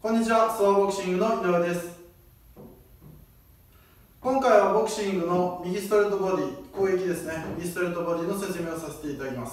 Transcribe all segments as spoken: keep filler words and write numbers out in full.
こんにちは、ソワボクシングの井上です。今回はボクシングの右ストレートボディ、攻撃ですね、右ストレートボディの説明をさせていただきます。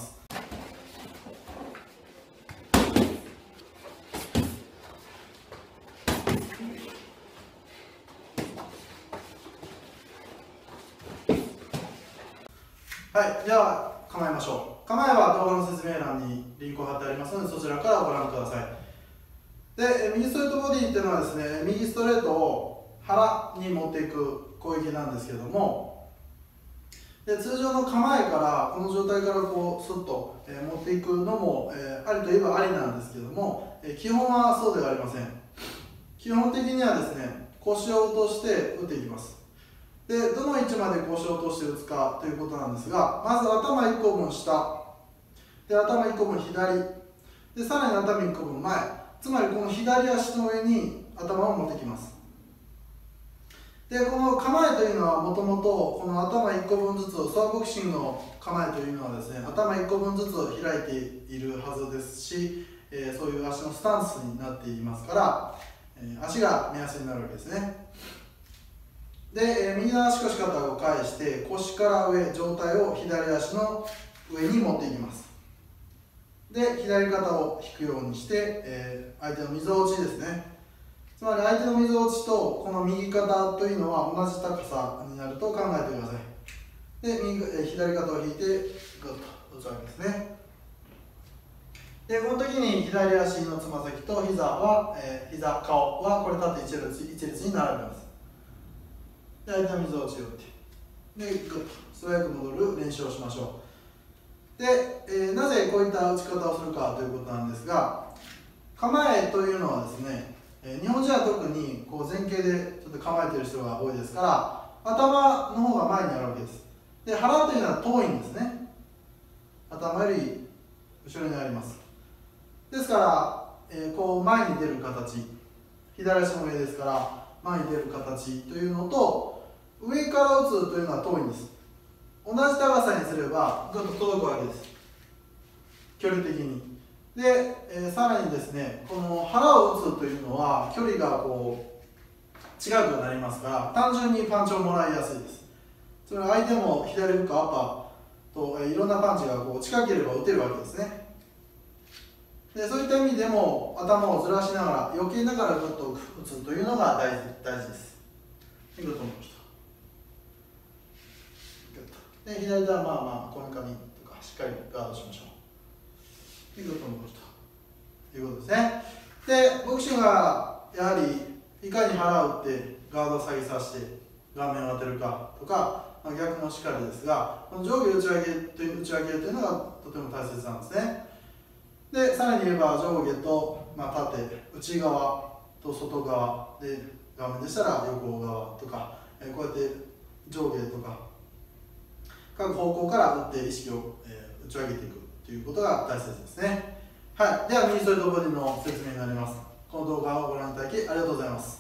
はい、では構えましょう。構えは動画の説明欄にリンクを貼ってありますので、そちらからご覧ください。で、右ストレートボディっていうのはですね、右ストレートを腹に持っていく攻撃なんですけども、で通常の構えからこの状態からこうスッと、えー、持っていくのも、えー、ありといえばありなんですけども、えー、基本はそうではありません。基本的にはですね、腰を落として打っていきます。で、どの位置まで腰を落として打つかということなんですが、まず頭いっこぶん下、で頭いっこぶん左、でさらに頭いっこぶん前、つまりこの左足の上に頭を持ってきます。で、この構えというのはもともとこの頭いっこぶんずつ、ソワボクシングの構えというのはですね、頭いっこぶんずつ開いているはずですし、えー、そういう足のスタンスになっていますから、えー、足が目安になるわけですね。で、えー、右の足腰肩を返して腰から上、上体を左足の上に持っていきます。で、左肩を引くようにして、えー、相手のみぞおちですね。つまり相手のみぞおちとこの右肩というのは同じ高さになると考えてください。で、右えー、左肩を引いてグッと打つわけですね。で、この時に左足のつま先と膝は、えー、膝、顔はこれ縦一列一列に並べます。で、相手のみぞおちを打って、で、グッと素早く戻る練習をしましょう。で、えー、なぜこういった打ち方をするかということなんですが、構えというのはですね、えー、日本人は特にこう前傾でちょっと構えている人が多いですから、頭の方が前にあるわけです。で、腹というのは遠いんですね。頭より後ろにあります。ですから、えー、こう前に出る形、左足の上ですから前に出る形というのと、上から打つというのは遠いんです。同じ高さにすればぐっと届くわけです、距離的に。で、えー、さらにですね、この腹を打つというのは距離がこう近くなりますから、単純にパンチをもらいやすいです。それは相手も左フックアッパーと、えー、いろんなパンチがこう近ければ打てるわけですね。で、そういった意味でも頭をずらしながら避けながらグッと打つというのが大事大事です。グッと戻した。で、左手はまあまあこめかみとかしっかりガードしましょう。ということを戻したということですね。で、ボクシングはやはりいかに腹を打ってガードを下げさせて顔面を当てるかとか、まあ、逆のしかりですが、この上下打ち上げという打ち上げというのがとても大切なんですね。で、さらに言えば上下と、まあ、縦、内側と外側で、顔面でしたら横側とか、えこうやって上下とか各方向から打って意識を、えー、打ち上げていくということが大切ですね。はい、では右ストレートボディの説明になります。この動画をご覧いただきありがとうございます。